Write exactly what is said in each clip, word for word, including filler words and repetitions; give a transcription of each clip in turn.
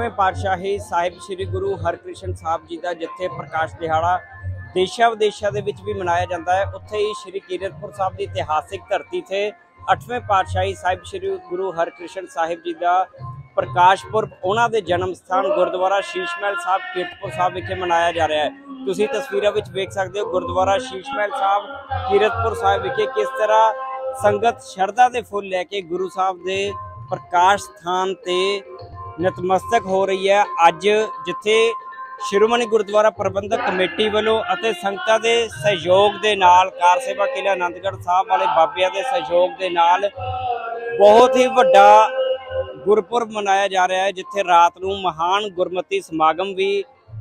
अठवें पातशाही साहिब श्री गुरु हरकृष्ण साहब जी का जिथे प्रकाश दिहाड़ा देशा विदेशों के भी मनाया जाता है, उत्थे ही श्री कीरतपुर साहब की इतिहासिक धरती से अठवें पातशाही साहिब श्री गुरु हरकृष्ण साहिब जी का प्रकाश पुरब उन्होंने जन्म स्थान गुरुद्वारा शीश महल साहब कीरतपुर साहब विखे मनाया जा रहा है। तुसीं तस्वीरों में वेख सकते हो गुरुद्वारा शीश महल साहब कीरतपुर साहब विखे किस तरह संगत शरधा के फुल लैके गुरु साहब के प्रकाश स्थान ते नतमस्तक हो रही है। अज जिथे शिरोमणि गुरुद्वारा प्रबंधक कमेटी वालों अते संगतां दे सहयोग दे नाल कार सेवा किला आनंदगढ़ साहब वाले बाबिया के सहयोग के नाल बहुत ही वड्डा गुरपुरब मनाया जा रहा है, जिथे रात नूं महान गुरमती समागम भी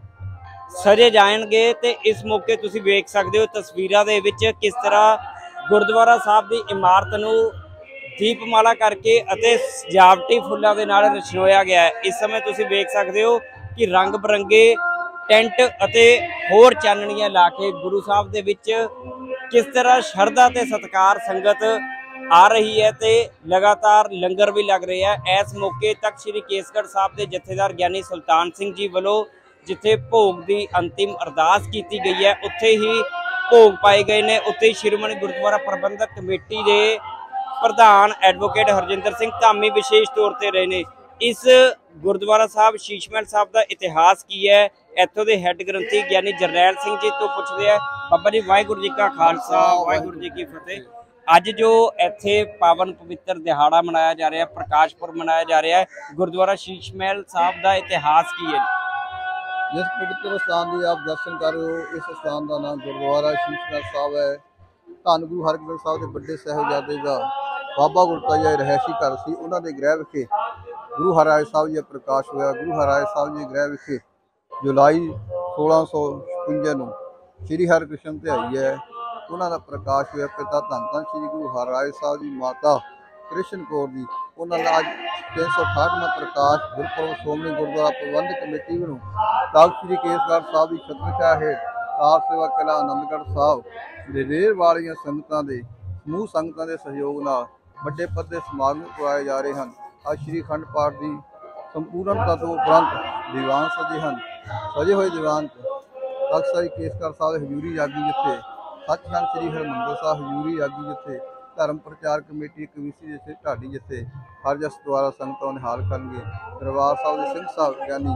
सजे जाएंगे। तो इस मौके तुसीं वेख सकते हो तस्वीरां दे विच किस तरह गुरुद्वारा साहब की इमारत नूं दीपमाला करके अते सजावटी फुल्लां दे नाल रचनोया गया है। इस समय तुसीं वेख सकते हो कि रंग बिरंगे टेंट अते होर चानणियां ला के गुरु साहब दे विच किस तरह शरधा ते सत्कार संगत आ रही है ते लगातार लंगर भी लग रहा है। इस मौके तक श्री केसगढ़ साहब के जथेदार ज्ञानी सुल्तान सिंह जी वालों जिथे भोग की अंतिम अरदास की गई है, उत्थे ही भोग पाए गए ने। उत्थे ही शिरोमणि गुरुद्वारा प्रबंधक कमेटी के प्रधान एडवोकेट हरजिंदर सिंह धामी विशेष तौर पर रहे ने। इस गुरुद्वारा साहब शीश महल साहब का इतिहास की है, इतों के हैड ग्रंथी ज्ञानी जरनैल सिंह जी तो पूछते हैं। बाबा जी वाहिगुरू जी का खालसा वाहिगुरू जी की फतेह। अज जो इत्थे पावन पवित्र दिहाड़ा मनाया जा रहा है, प्रकाश पुरब मनाया जा रहा है, गुरुद्वारा शीश महल साहब का इतिहास की है? जिस पवित्र स्थान की आप दर्शन कर रहे हो, इस स्थान का नाम गुरुद्वारा शीश महल साहब है। धन गुरु हरकृष्ण साहब के बड़े साहिबजादे का बाबा गुरता जी रहायशी घर से उन्होंने गृह विखे गुरु हरराय साहब जी प्रकाश होया। गुरु हरराय साहब जी गृह विखे जुलाई सोलह सौ छपुंजा नूं श्री हरकृष्ण तिहाई है, उन्होंने प्रकाश होया। पिता धन धन श्री गुरु हरराय साहब जी माता कृष्ण कौर जी उन्होंने अज तीन सौ अठाठवां प्रकाश गुरपुरब श्रोमणी गुरुद्वारा प्रबंधक कमेटी वालों तख्त श्री केसगढ़ साहब की छत्रछाया हेठ कार सेवा किला आनंदगढ़ साहब रेर वालियां संगतां दे समूह संगतां दे सहयोग नाल बड़े पद्धर समागम करवाए जा रहे हैं। अज श्री अखंड पाठ की संपूर्णता तो उपरंत दीवान सजे हैं। सजे हुए दीवान तख्त श्री केसगढ़ साहब हजूरी जागी जिथे सचखंड श्री हरमंदर साहब हजूरी जागी जिथे धर्म प्रचार कमेटी कवीसी जिथे ढाडी जिथे हर जस द्वारा संगतों निहाल करेंगे। दरबार साहब के सिंह साहब ज्ञानी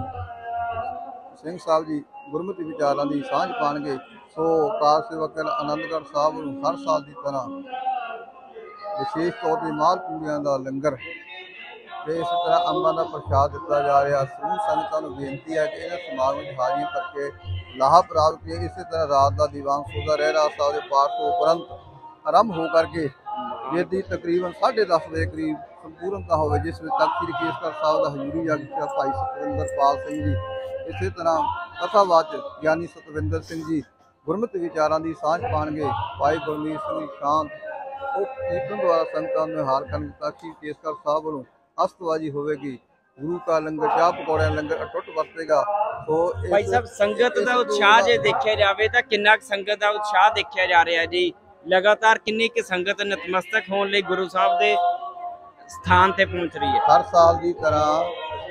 सिंह साहब जी गुरमति विचारों की सांझ पाएंगे। सो कार सेवा किला आनंदगढ़ साहब हर साल की तरह विशेष तौर पर मालपूड़ियां का लंगर ते इस तरह अंबां का प्रसाद दिता जा रहा। समूह संगतां नूं बेनती है कि इन्हां समागम में हाजिरी करके लाहा प्राप्त किए। इस तरह रात का दीवान सोदा रहरास साहब के पाठ तो उपरंत आरंभ हो करके बेदी तकरीबन साढ़े दस बजे करीब संपूर्णता हो, जिसमें तख्त श्री केसगढ़ साहब का हजूरी जग भाई सतविंदर पाल सिंह जी, इस तरह कथावाचक ज्ञानी सतविंदर सिंह जी गुरमति विचारों की सांझ पाएंगे। भाई गुरमीत सिंह शांत उप कीर्तन द्वारा संगतां नूं निहाल करन। तख्त श्री केसगढ़ साहब वालों अस्तबाजी होगी। गुरु का लंगर चाह पकौड़े लंगर अटुट वरतेगा। तो भाई साहब संगत का उत्साह जे देखा जाए तो कितना संगत का उत्साह देखा जा रहा है जी? लगातार किन्नी की संगत नतमस्तक होने लई गुरु साहब के स्थान ते पहुंच रही है? हर साल की तरह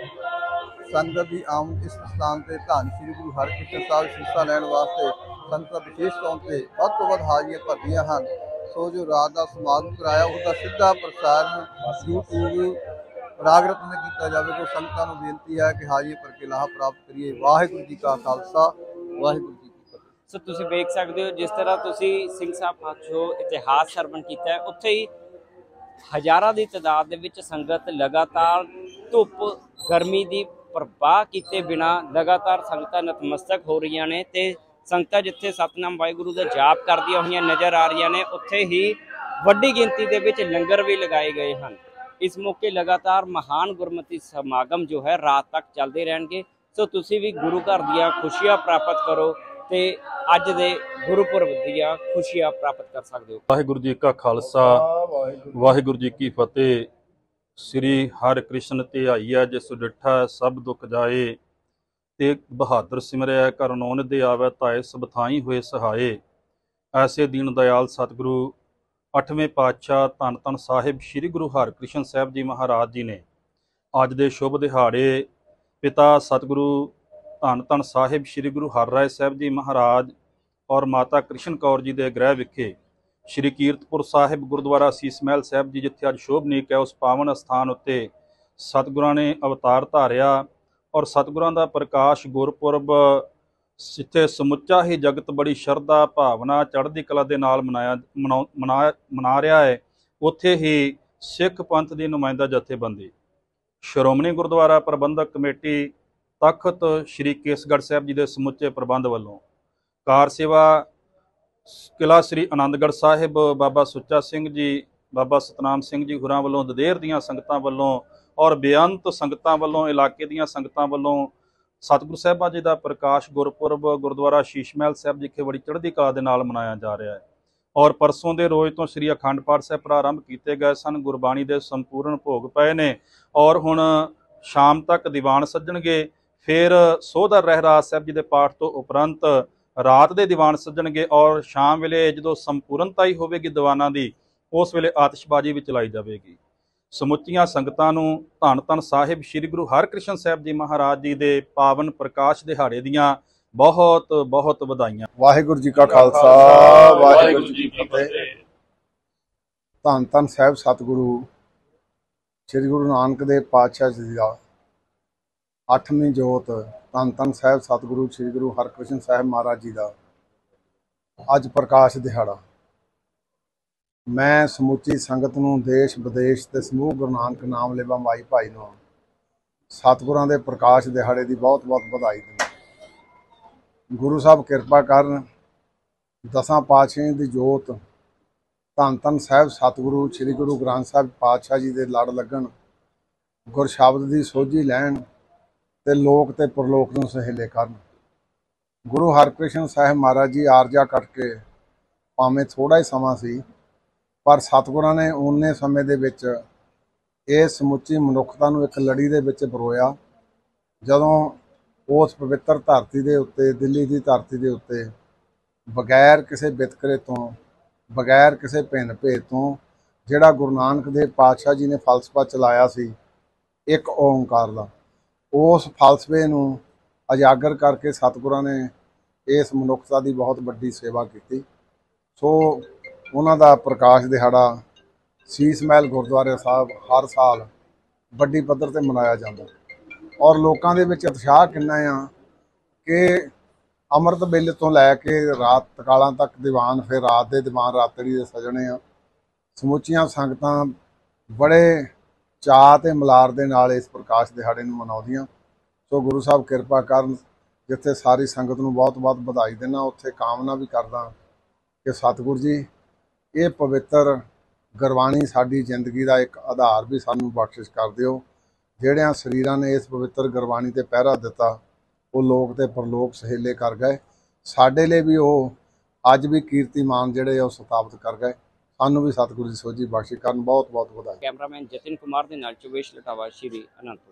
संगत की आमद इस स्थान से धन श्री गुरु हरकृष्ण साहब शीशा लैण वास्ते संगत विशेष तौर पर वध तो वध हाजियां भरदियां हैं। सो जो रात का समागम कराया उसका सीधा प्रसारण यूट्यूब रागरत में किया जाए। तो संगतां नूं बेनती है कि हाजिरी भर के लाभ प्राप्त करिए। वाहिगुरू जी का खालसा वाहिगुरू जी की फतेह। सो तुसीं वेख सकते हो जिस तरह तुसीं सिंह साहब पाछों इतिहास सरवण किया है, उत्थे ही हज़ारां की तादाद दे विच संगत लगातार धुप गर्मी की प्रवाह किए बिना लगातार संगतां नतमस्तक हो रही ने। ते संगतां जिथे सतनाम वाहिगुरू का जाप करदियां होईयां नज़र आ रही ने, उत्थे ही वड्डी गिनती दे विच लंगर भी लगाए गए हैं। इस मौके लगातार महान गुरमती समागम जो है रात तक चलते रहेंगे। सो तुसीं भी गुरु घर दियां खुशियां प्राप्त करो ते अज दे गुरुपुरब दियां खुशियां प्राप्त कर सकते हो। वाहिगुरू जी का खालसा वाहिगुरू जी की फतेह। श्री हरकृष्ण तिहाईया जिस डिठा सब दुख जाए, ते बहादुर सिमरिया कर नौन दे आवे ताए सब थाई हुए सहाये। ऐसे दीन दयाल सतगुरु अठवें पातशाह धन धन साहिब श्री गुरु हरकृष्ण साहब जी महाराज जी ने अज दे शुभ दिहाड़े ਪਿਤਾ ਸਤਿਗੁਰੂ ਧੰਨ ਧੰਨ ਸਾਹਿਬ ਸ੍ਰੀ ਗੁਰੂ ਹਰਿਰਾਏ ਸਾਹਿਬ ਜੀ ਮਹਾਰਾਜ ਔਰ ਮਾਤਾ ਕ੍ਰਿਸ਼ਨ ਕੌਰ ਜੀ ਦੇ ਗ੍ਰਹਿ ਵਿਖੇ ਸ਼੍ਰੀ ਕੀਰਤਪੁਰ ਸਾਹਿਬ ਗੁਰਦੁਆਰਾ ਸੀਸ ਮਹਿਲ ਸਾਹਿਬ ਜੀ, ਜਿੱਥੇ ਅੱਜ ਸ਼ੋਭਨੀਕ ਹੈ, ਉਸ ਪਾਵਨ ਅਸਥਾਨ ਉੱਤੇ ਸਤਿਗੁਰਾਂ ਨੇ ਅਵਤਾਰ ਧਾਰਿਆ ਔਰ ਸਤਿਗੁਰਾਂ ਦਾ ਪ੍ਰਕਾਸ਼ ਗੁਰਪੁਰਬ ਜਿੱਥੇ ਸਮੁੱਚਾ ਹੀ ਜਗਤ ਬੜੀ ਸ਼ਰਧਾ ਭਾਵਨਾ ਚੜ੍ਹਦੀ ਕਲਾ ਦੇ ਨਾਲ ਮਨਾਇਆ ਮਨਾ ਮਨਾ ਮਨਾ ਰਿਹਾ ਹੈ। ਉੱਥੇ ਹੀ ਸਿੱਖ ਪੰਥ ਦੀ ਨੁਮਾਇੰਦਾ ਜਥੇਬੰਦੀ ਸ਼੍ਰੋਮਣੀ ਗੁਰਦੁਆਰਾ ਪ੍ਰਬੰਧਕ ਕਮੇਟੀ ਤਖਤ ਸ਼੍ਰੀ ਕੇਸਗੜ੍ਹ ਸਾਹਿਬ ਜੀ ਦੇ ਸਮੁੱਚੇ ਪ੍ਰਬੰਧ ਵੱਲੋਂ ਕਾਰ ਸੇਵਾ ਕਿਲ੍ਹਾ ਸ੍ਰੀ ਆਨੰਦਗੜ੍ਹ ਸਾਹਿਬ ਬਾਬਾ ਸੁੱਚਾ ਸਿੰਘ ਜੀ, ਬਾਬਾ ਸਤਨਾਮ ਸਿੰਘ ਜੀ ਹੋਰਾਂ ਵੱਲੋਂ, ਦਦੇਰ ਦੀਆਂ ਸੰਗਤਾਂ ਵੱਲੋਂ ਔਰ ਬੇਅੰਤ ਸੰਗਤਾਂ ਵੱਲੋਂ, ਇਲਾਕੇ ਦੀਆਂ ਸੰਗਤਾਂ ਵੱਲੋਂ ਸਤਿਗੁਰੂ ਸਾਹਿਬਾਂ ਜੀ ਦਾ ਪ੍ਰਕਾਸ਼ ਗੁਰਪੁਰਬ ਗੁਰਦੁਆਰਾ ਸ਼ੀਸ਼ ਮਹਿਲ ਸਾਹਿਬ ਵਿਖੇ ਬੜੀ ਚੜ੍ਹਦੀ ਕਲਾ ਦੇ ਨਾਲ ਮਨਾਇਆ ਜਾ ਰਿਹਾ ਹੈ। ਔਰ ਪਰਸੋਂ ਦੇ ਰੋਜ਼ ਤੋਂ ਸ੍ਰੀ ਅਖੰਡ ਪਾਠ ਸਾਹਿਬ ਪ੍ਰਾਰੰਭ ਕੀਤੇ ਗਏ ਸਨ। ਗੁਰਬਾਣੀ ਦੇ ਸੰਪੂਰਨ ਭੋਗ ਪਏ ਨੇ ਔਰ ਹੁਣ ਸ਼ਾਮ ਤੱਕ ਦੀਵਾਨ ਸੱਜਣਗੇ। ਫਿਰ ਸੋਧਰ ਰਹਿਰਾਸ ਸਾਹਿਬ ਜੀ ਦੇ ਪਾਠ ਤੋਂ ਉਪਰੰਤ ਰਾਤ ਦੇ ਦੀਵਾਨ ਸੱਜਣਗੇ ਔਰ ਸ਼ਾਮ ਵੇਲੇ ਜਦੋਂ ਸੰਪੂਰਨਤਾ ਹੀ ਹੋਵੇਗੀ ਦੀਵਾਨਾਂ ਦੀ, ਉਸ ਵੇਲੇ ਆਤਿਸ਼ਬਾਜ਼ੀ ਵੀ ਚਲਾਈ ਜਾਵੇਗੀ। ਸਮੁੱਚੀਆਂ ਸੰਗਤਾਂ ਨੂੰ ਧੰਨ ਧੰਨ ਸਾਹਿਬ ਸ੍ਰੀ ਗੁਰੂ ਹਰਿਕ੍ਰਿਸ਼ਨ ਸਾਹਿਬ ਜੀ ਮਹਾਰਾਜ ਜੀ ਦੇ ਪਾਵਨ ਪ੍ਰਕਾਸ਼ ਦਿਹਾੜੇ ਦੀਆਂ ਬਹੁਤ ਬਹੁਤ ਵਧਾਈਆਂ। ਵਾਹਿਗੁਰੂ ਜੀ ਕਾ ਖਾਲਸਾ, ਵਾਹਿਗੁਰੂ ਜੀ ਕੀ ਫਤਿਹ। ਧੰਨ ਧੰਨ ਸਾਹਿਬ ਸਤਿਗੁਰੂ ਸ੍ਰੀ ਗੁਰੂ ਨਾਨਕ ਦੇਵ ਪਾਤਸ਼ਾਹ ਜੀ ਦਾ ਅੱਠਵੀਂ ਜੋਤ ਧੰਨ ਧੰਨ ਸਾਹਿਬ ਸਤਿਗੁਰੂ ਸ੍ਰੀ ਗੁਰੂ ਹਰਿਕ੍ਰਿਸ਼ਨ ਸਾਹਿਬ ਮਹਾਰਾਜ ਜੀ ਦਾ ਅੱਜ ਪ੍ਰਕਾਸ਼ ਦਿਹਾੜਾ। ਮੈਂ ਸਮੁੱਚੀ ਸੰਗਤ ਨੂੰ ਦੇਸ਼ ਵਿਦੇਸ਼ ਤੇ ਸਮੂਹ ਗੁਰੂ ਨਾਨਕ ਨਾਮ ਲੇਵਾ ਮਾਈ ਭਾਈ ਨੂੰ ਸਤਿਗੁਰਾਂ ਦੇ ਪ੍ਰਕਾਸ਼ ਦਿਹਾੜੇ ਦੀ ਬਹੁਤ ਬਹੁਤ ਵਧਾਈ ਦਿੰਦਾ। ਗੁਰੂ ਸਾਹਿਬ ਕਿਰਪਾ ਕਰਨ, ਦਸਾਂ ਪਾਤਸ਼ਾਹਾਂ ਦੀ ਜੋਤ ਧੰਨ ਧੰਨ ਸਾਹਿਬ ਸਤਿਗੁਰੂ ਸ੍ਰੀ ਗੁਰੂ ਗ੍ਰੰਥ ਸਾਹਿਬ ਪਾਤਸ਼ਾਹ ਜੀ ਦੇ ਲੜ ਲੱਗਣ, ਗੁਰ ਸ਼ਬਦ ਦੀ ਸੋਝੀ ਲੈਣ ਤੇ ਲੋਕ ਤੇ ਪਰਲੋਕ ਨੂੰ ਸਹੇਲੇ ਕਰਨ। ਗੁਰੂ ਹਰਿਕ੍ਰਿਸ਼ਨ ਸਾਹਿਬ ਮਹਾਰਾਜ ਜੀ ਆਰਜਾ ਕੱਟ ਕੇ ਭਾਵੇਂ ਥੋੜਾ ਹੀ ਸਮਾਂ ਸੀ, ਪਰ ਸਤਿਗੁਰਾਂ ਨੇ ਓਨੇ ਸਮੇਂ ਦੇ ਵਿੱਚ ਇਹ ਸਮੁੱਚੀ ਮਨੁੱਖਤਾ ਨੂੰ ਇੱਕ ਲੜੀ ਦੇ ਵਿੱਚ ਪਰੋਇਆ। ਜਦੋਂ ਉਸ ਪਵਿੱਤਰ ਧਰਤੀ ਦੇ ਉੱਤੇ, ਦਿੱਲੀ ਦੀ ਧਰਤੀ ਦੇ ਉੱਤੇ, ਬਗੈਰ ਕਿਸੇ ਵਿਤਕਰੇ ਤੋਂ, ਬਗੈਰ ਕਿਸੇ ਭਿੰਨ ਭੇਦ ਤੋਂ, ਜਿਹੜਾ ਗੁਰੂ ਨਾਨਕ ਦੇਵ ਪਾਤਸ਼ਾਹ ਜੀ ਨੇ ਫਲਸਫਾ ਚਲਾਇਆ ਸੀ ਇੱਕ ਓਂਕਾਰ ਦਾ, ਉਸ ਫਲਸਫੇ ਨੂੰ ਉਜਾਗਰ ਕਰਕੇ ਸਤਿਗੁਰਾਂ ਨੇ ਇਸ ਮਨੁੱਖਤਾ ਦੀ ਬਹੁਤ ਵੱਡੀ ਸੇਵਾ ਕੀਤੀ। ਸੋ ਉਹਨਾਂ ਦਾ ਪ੍ਰਕਾਸ਼ ਦਿਹਾੜਾ ਸੀਸ ਮਹਿਲ ਗੁਰਦੁਆਰੇ ਸਾਹਿਬ ਹਰ ਸਾਲ ਵੱਡੀ ਪੱਧਰ ਤੇ ਮਨਾਇਆ ਜਾਂਦਾ ਔਰ ਲੋਕਾਂ ਦੇ ਵਿੱਚ ਉਤਸ਼ਾਹ ਕਿੰਨਾ ਆ ਕਿ ਅੰਮ੍ਰਿਤ ਵੇਲੇ ਤੋਂ ਲੈ ਕੇ ਰਾਤ ਤਕਾਲਾਂ ਤੱਕ ਦੀਵਾਨ, ਫਿਰ ਰਾਤ ਦੇ ਦੀਵਾਨ ਰਾਤੜੀ ਦੇ ਸਜਣੇ ਆ। ਸਮੁੱਚੀਆਂ ਸੰਗਤਾਂ ਬੜੇ ਚਾਅ ਤੇ ਮਲਾਰ ਦੇ ਨਾਲ ਇਸ ਪ੍ਰਕਾਸ਼ ਦਿਹਾੜੇ ਨੂੰ ਮਨਾਉਂਦੀਆਂ। ਸੋ ਗੁਰੂ ਸਾਹਿਬ ਕਿਰਪਾ ਕਰਨ, ਜਿੱਥੇ ਸਾਰੀ ਸੰਗਤ ਨੂੰ ਬਹੁਤ ਬਹੁਤ ਵਧਾਈ ਦੇਣਾ, ਉੱਥੇ ਕਾਮਨਾ ਵੀ ਕਰਦਾ ਕਿ ਸਤਿਗੁਰੂ ਜੀ ਇਹ ਪਵਿੱਤਰ ਗੁਰਬਾਣੀ ਸਾਡੀ ਜ਼ਿੰਦਗੀ ਦਾ ਇੱਕ ਆਧਾਰ ਵੀ ਸਾਨੂੰ ਬਖਸ਼ਿਸ਼ ਕਰ ਦਿਓ। ਜਿਹੜਿਆਂ ਸਰੀਰਾਂ ਨੇ ਇਸ ਪਵਿੱਤਰ ਗੁਰਬਾਣੀ ਤੇ ਪਹਿਰਾ ਦਿੱਤਾ, ਉਹ ਲੋਕ ਤੇ ਪਰਲੋਕ ਸਹੇਲੇ ਕਰ ਗਏ। ਸਾਡੇ ਲਈ ਵੀ ਉਹ ਅੱਜ ਵੀ ਕੀਰਤੀਮਾਨ ਜਿਹੜੇ ਉਹ ਸਥਾਪਿਤ ਕਰ ਗਏ। ਸਾਨੂੰ ਵੀ ਸਤਿਗੁਰੂ ਦੀ ਸੋਝੀ ਬਖਸ਼ਿਸ਼ ਕਰਨ। ਬਹੁਤ ਬਹੁਤ ਵਧਾਈ। ਕੈਮਰਾਮੈਨ ਜਤਿਨ ਕੁਮਾਰ ਦੇ ਨਾਲ ਚੁਵੇਸ਼ ਲਟਾਵਾ, ਸ਼੍ਰੀ ਅਨੰਦਪੁਰ।